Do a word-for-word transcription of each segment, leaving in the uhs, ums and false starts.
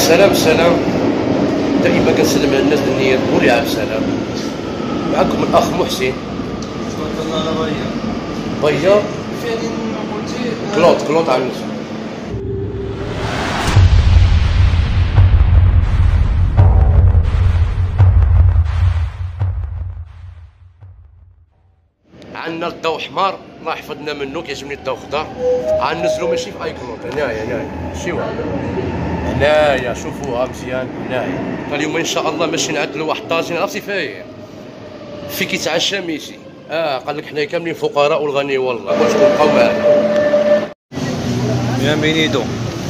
سلام سلام. دائما كنسلم على الناس بالنيات قولي عبد السلام. معكم الاخ محسن. تبارك الله على بيا. بيا فعلا قلتي كلود كلود عنس. عندنا الضوء حمار الله يحفظنا منه، كيعجبني الضوء خضر. غنزلو ماشي في اي كلود، هنايا هنايا شي واحد هنايا شوفوها مزيان هنايا. اليوم ان شاء الله ماشي نعدلو واحد الطاجين، عرفتي فاين في كيتعشى ميسي. اه قال لك حنايا كاملين فقراء والغني والله واش تبقاو معنا. يا بينيدو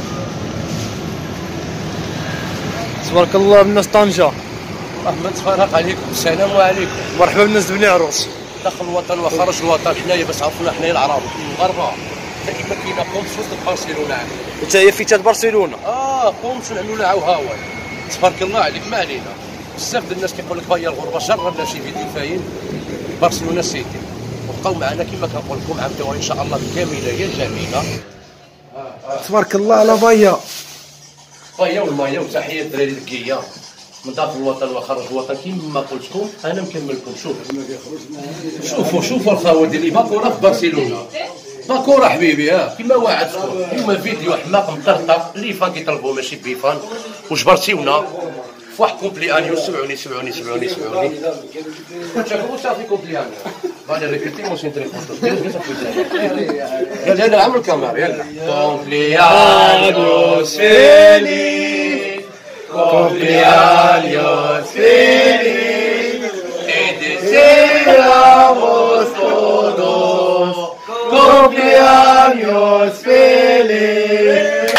تبارك الله بالناس طنجة. رحمة تفرق عليكم. السلام عليكم. مرحبا بالناس بني عروس. داخل الوطن وخارج الوطن، حنايا باش عرفونا حنايا العرب المغاربه دائما كاينه قومش وسط برشلونه. انت هي فيتات برشلونه. اه قومش نعملوا لها هاوي. تبارك الله عليك. ما علينا بزاف ديال الناس كيقول لك باهيه الغربه، جربنا شي فيديو فاين برشلونه سيتي وبقاو معنا كما كنقول لكم عاودوها ان شاء الله بالكامله هي جميله. آه آه. تبارك الله على بايا. باهيه والمايه وتحيه الدراري الذكيه من داخل الوطن وخارج الوطن. كيما قلت لكم انا مكمل لكم. شوف شوفوا شوفوا الخاوه ديالي باكوره في برشلونه. باكوره حبيبي. ها كيما وعدتكم اليوم فيديو حماق مطرطق اللي فان كيطلبوا ماشي بيفان وجبرتيونا في واحد كومبلي انيو. سمعوني سمعوني سمعوني سمعوني شافوا صافي كومبلي انيو غادي ريبيتي مو سنتري فوتو يلا يلا عمرو الكاميرا يلا. كومبلي انيوس فيليس cumpleaños feliz, te deseamos todos cumpleaños feliz.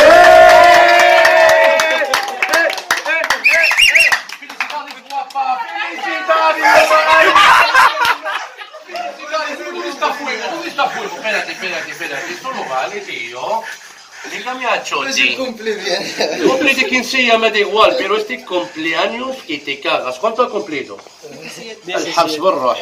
Felicidades guapa, felicidades. ¿Dónde está fuego? ¿Dónde está fuego? Espérate, espérate, espérate. Esto no vale, tío. Dígame a Chochi. cumple bien. Cumple de quince ya me da igual, pero este cumpleaños que te cagas. ¿Cuánto ha cumplido? الحبس بالروح.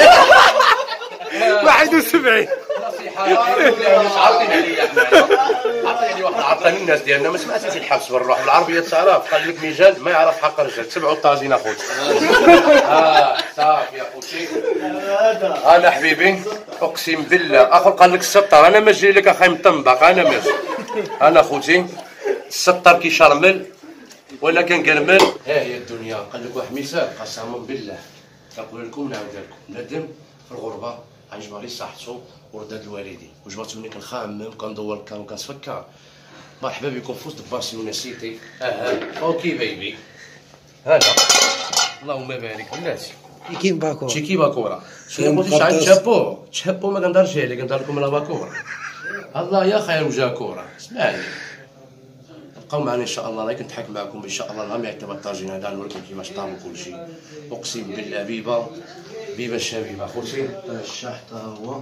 واحد وسبعين. عرضين عليا احنا. عرضين واحد عرضين الناس ديالنا ما سمعتش الحبس بالروح بالعربيه تعرف. قال لك ميجان ما يعرف حق الرجال. تبعوا الطاجين اخوتي. اه صافي يا اخوتي. انا حبيبي اقسم بالله اخو قال لك السطر انا ما جاي لك اخي مطنبق. انا ماشي انا اخوتي السطر كيشرمل وانا كنقرمل. ها هي الدنيا. قال لك واحد مثال قسما بالله كنقول لكم نعاود لكم ندم في الغربه غنجبر لي صحته ورداد الوالدين وجبرت مني كنخمم كندور كان كنتفكر. مرحبا بكم في وسط برشلونه سيتي. اها اوكي بيبي هلا اللهم بارك بلاتي. كيم باكورة تشيكي باكورة. شنو بغيتي عند تشابو تشابو ما كندارش عليه كندار لكم لا باكورة. الله يا خير وجا كورة. اسمعني بقاو معنا ان شاء الله. راه كنضحك معكم ان شاء الله. نهار ما يعتبر الطاجين هذا نوريكم كيفاش طابو كلشي. اقسم بالله بيبه بيبه الشبيبه خوتي. الشحط هو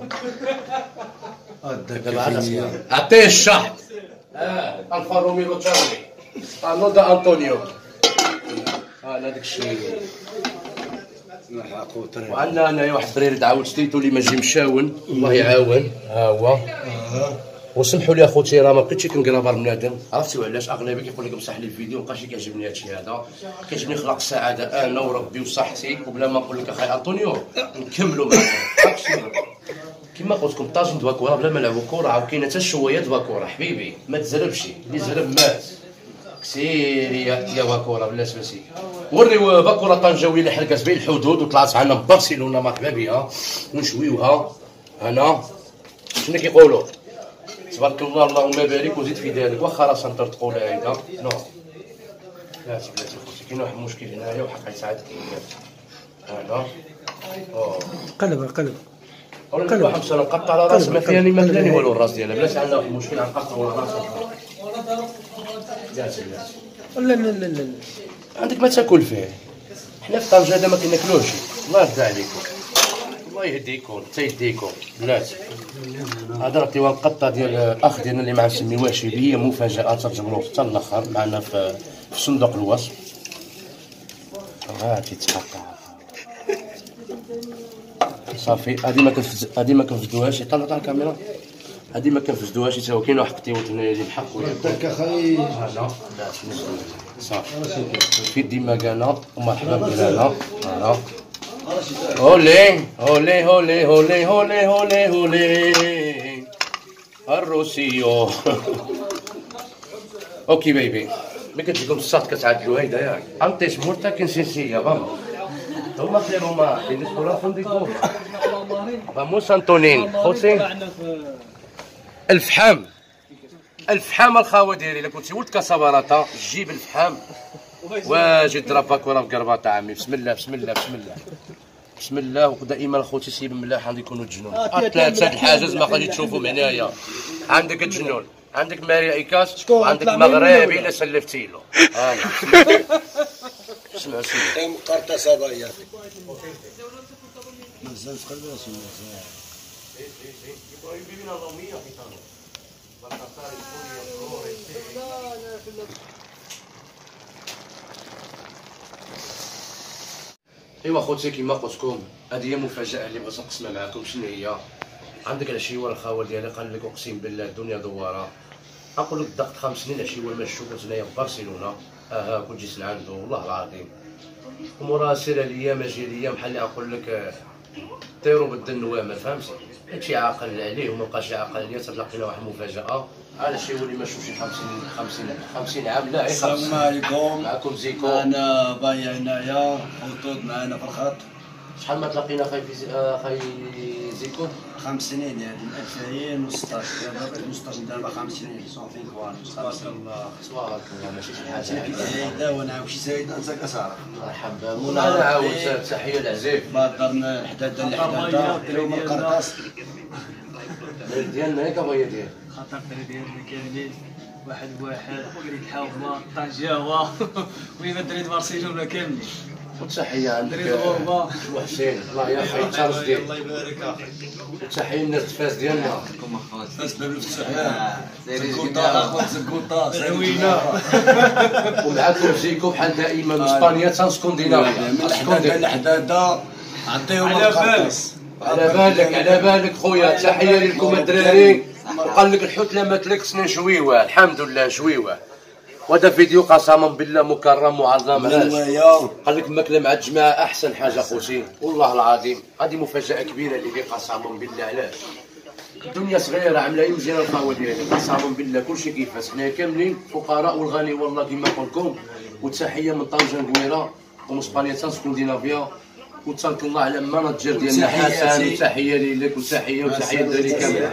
عطيه الشحط. اه الفا روميرو تشارلي انودا انطونيو. اه هذاك الشيء. وعندنا هنايا واحد الدريري دعاوت شديتو اللي ماجي مشاون الله يعاون. ها هو. وسمحوا لي اخوتي راه ما بقيتش كنقرا بنادم. عرفتي علاش اغلبيه كيقول لك مسح لي الفيديو مابقاش كيعجبني هادشي هذا. كيعجبني خلق السعاده انا وربي وصحتي وبلا ما نقول لك اخي انطونيو نكملوا معاك. كما قلت لكم طاجين دوا كره بلا ما نلعبوا كره عاود كاينه حتى شويه دوا كره حبيبي ما تزربش. اللي زرب مات. كسير يا يا باكوره بلاش ماشي. وريو باكوره طنجاويه اللي حرقت بين الحدود وطلعت عندنا من برشلونه مرحبا بها ونشويوها. هنا شنو كيقولوا تبارك الله اللهم بارك وزيد في ذلك. واخا راه سنتر تقولها هيدا نو بلاتي بلاتي خوتي كاين واحد المشكل هنايا وحق يساعدك هذا. قلب قلب قلب واحد مسألة نقطع على راسي ما فيها ما فيها والو الراس ديالها. بلاتي عندنا واحد المشكل غنقطعو على راسها. بلاتي بلاتي لا لا لا لا عندك ما تاكل فيه. حنا في طنجة هذا ما كناكلوش. الله يرضى عليكم الله يهديكم حتى يديكم بلاتي. هذا راه تيوا القطه ديال الاخ ديالنا اللي مع نسميوها شبيه مفاجاه ترجموا حتى الاخر معنا في في صندوق الوصف. ها تيتقطع صافي. هذه ما كنفد هذه ما كنفدوهاش. طلع طلع الكاميرا هادي ما كنفسدوهاش حتى هو كاين واحد القطيوط هنايا اللي بحق داك اخي هذا صافي في ديما كانا ومرحبا بنا هنا هولي هولي هولي هولي هولي هولي هولي الروسيو اوكي بيبي ملي كتجيكم الصاد كتعدلوا هيدا ياك انتيش مورتا كنسيسيا فامو هما خير هما tienes corazón de coco vamos انطونين خوتي الفحام الفحام الخاوه ديالي الا كنتي ولد كاساباراتا جيب الفحام واجي ضرب كره في قرباطه عمي بسم الله بسم الله بسم الله بسم الله ودائما اخوتي سيب ملاح غادي يكونوا الجنون ثلاثه الحاجز ما غادي تشوفهم هنايا عندك الجنون عندك ماريا ايكاس وعندك مغربي الا سلفتي له اسمع سيدي مقرطه صبايا مازال تخليها شي ايوا خوتي كيما قلت لكم هذه هي مفاجاه اللي بغيت نقسمها معكم. شنو هي؟ عندك العشيوه الخاوه ديالي قال لك اقسم بالله الدنيا دواره. نقول لك ضغط خمس سنين عشيوه ما شفتوش هنايا في برشلونه اها كنت جيت لعنده والله العظيم ومراسله ليا مجاليه بحال اللي نقول لك طيروا بد النوامه فهمتي هادشي عاقل عليه وما بقاش عاقل عليا تلقينا واحد المفاجاه على شي اللي ما شوفش خمسين خمسين خمسين عام لا السلام عليكم. معكم زيكو انا بايع هنايا خطوط معنا في الخط. شحال ما تلاقينا خاي في آه خاي زيكو خمس سنين يعني من ألفين وستطاش دابا ألفين وستطاش دابا خمس سنين صافي كوان تبارك الله تبارك الله ماشي شي حاجه لا وانا شي سيد انت كتعرف مرحبا مولانا عاود تحيه العزيز بادرنا الحداده اللي حداده اليوم القرطاس ديالنا ياك بايا ديال خاطر ديالنا كاملين واحد بواحد وليد حاومه طنجاوه ولينا دريد برشلونه كاملين وتحيه عندك دريد غربه وحسين الله يحيي تشارج ديال الله يبارك وتحيه الناس فاس ديالنا فاس باب الفتح زكوطا اخوات زكوطا زوينه ومعكم زيكو بحال دائما اسبانيا تان سكوندينافيا من الحداده لحداده عطيهم على القرطاس على بالك على بالك خويا تحيه لكم الدراري وقال لك الحوت لا ماتلك سنين شويوه الحمد لله شويوه وهذا فيديو قسما بالله مكرم معظم علاش قال لك الماكله مع الجماعه احسن حاجه خوتي والله العظيم هذه مفاجاه كبيره اللي فيه قسما بالله علاش الدنيا صغيره عامله مزيانه الخاوه ديالي قسما بالله كلشي كيفاش حنا كاملين فقراء والغني والله كما قلت لكم وتحيه من طنجه نكويره ومن اسبانيا تان سكوندينافيا وتبارك الله على المناجر ديالنا حسن وتحيه لك وتحيه وتحيه الدراري كاملين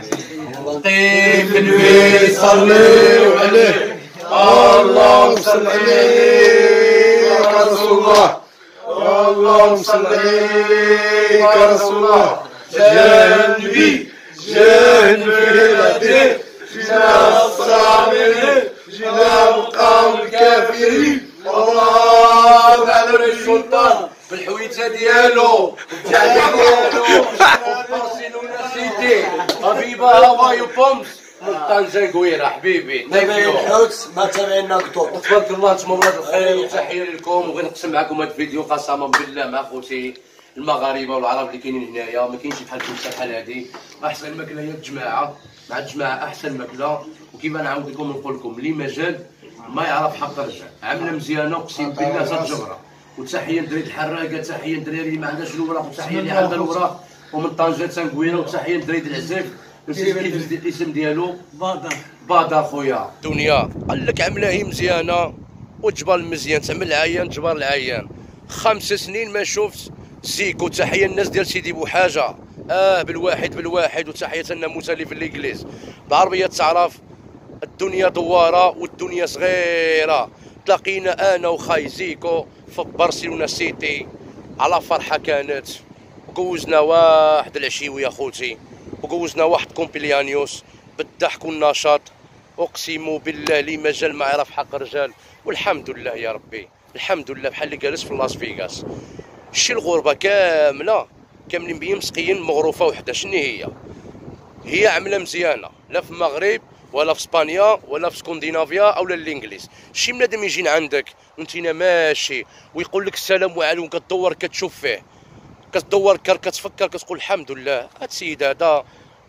طيب النبي صلوا عليه اللهم صل عليك يا رسول الله اللهم صل عليك يا رسول الله جاء النبي جاء النبي جينا الصابرين جينا مقاوم الكافرين والله على السلطان في الحويته ديالو تاع ديالو برشلونه سيتي حبيبه هوايو بومس طنجة كويرة حبيبي تابعين الحوت ما تابعين نقطو تبارك الله نتمنى ولاد الخير وتحيه لكم وغادي نقسم معكم هذا الفيديو قسما بالله مع خوتي المغاربه والعرب اللي كاينين هنايا ما كاينش بحال كنت بحال هذه احسن ماكله هي الجماعه مع الجماعه احسن ماكله وكيما نعاود لكم نقول لكم اللي مازال ما يعرف حق الرجال عامله مزيانه اقسم بالله زاد جبره وتحيه لدراري الحراقه تحيه لدراري اللي ما عندهاش الوراق وتحيه اللي عندها الوراق ومن طنجه تنكويره وتحيه لدراري العزاف نسيت كيف الاسم ديالو بدر بدر خويا دنيا قال لك عامله هي مزيانه وجبال مزيان تعمل العيان جبر العيان خمس سنين ما شفت زيكو تحيه الناس ديال سيدي بوحاجه اه بالواحد بالواحد وتحيه لنا متلف الانجليز بعربيه تعرف الدنيا دواره والدنيا صغيره تلاقينا انا وخاي زيكو في برشلونه سيتي على فرحه كانت وجوزنا واحد العشيوي خوتي وجوزنا واحد كومبليانيوس بالضحك والنشاط اقسم بالله لي مازال ما يعرف حق الرجال والحمد لله يا ربي الحمد لله بحال اللي جالس في لاس فيغاس شي الغربه كامله كاملين بيا مسقيين مغروفه وحده شنو هي هي عامله مزيانه لا في المغرب ولا في اسبانيا ولا في سكوندينافيا او الانجليز شي بنادم يجي عندك وانتينا ماشي ويقول لك السلام عليكم كتدور كتشوف فيه كتدور كتفكر كتقول الحمد لله هاد السيد هذا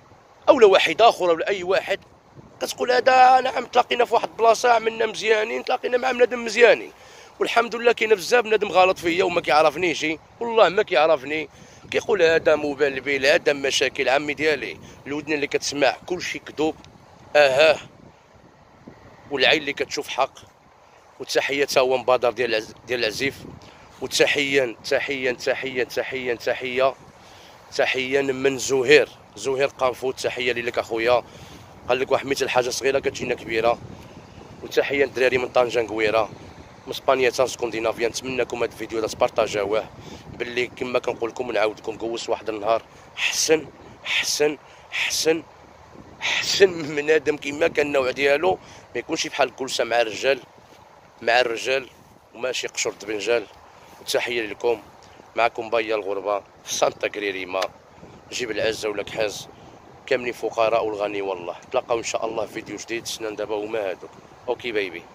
اولا واحد اخر ولا اي واحد كتقول هذا نعم تلاقينا في واحد البلاصه عملنا مزيانين، تلاقينا مع بنادم مزيانين، والحمد لله كاين بزاف بنادم غلط فيا وما كيعرفنيش، والله ما كيعرفني، كيقول هذا مبال بيه، هذا مشاكل عمي ديالي. الودن اللي كتسمع كلشي كذوب، اها، والعين اللي كتشوف حق. وتحيه تا هو مبادر ديال ديال العزيف، وتحيه تحيه تحيه تحيه تحيه تحيه من زهير زهير قنفوت، تحيه ليك اخويا. قال لك واحد مثل حاجه صغيره كتجينا كبيره. وتحيه الدراري من طنجه نقويره من اسبانيا تا سكندنافيا. نتمنىكم هذا الفيديو هذا تبارطاجيوه، باللي كما كنقول لكم ونعاود لكم قوس واحد النهار حسن حسن حسن حسن من بنادم كيما كان النوع ديالو، ما يكونش بحال كلشا مع الرجال مع الرجال وماشي قشر بنجال. وتحيه لكم، معكم بايا الغربه في سانتا كريريما، جيب العزه ولا كحاز، كاملين فقراء والغني والله. تلاقاو ان شاء الله في فيديو جديد. سنان دابا هما هادوك. اوكي بايبي.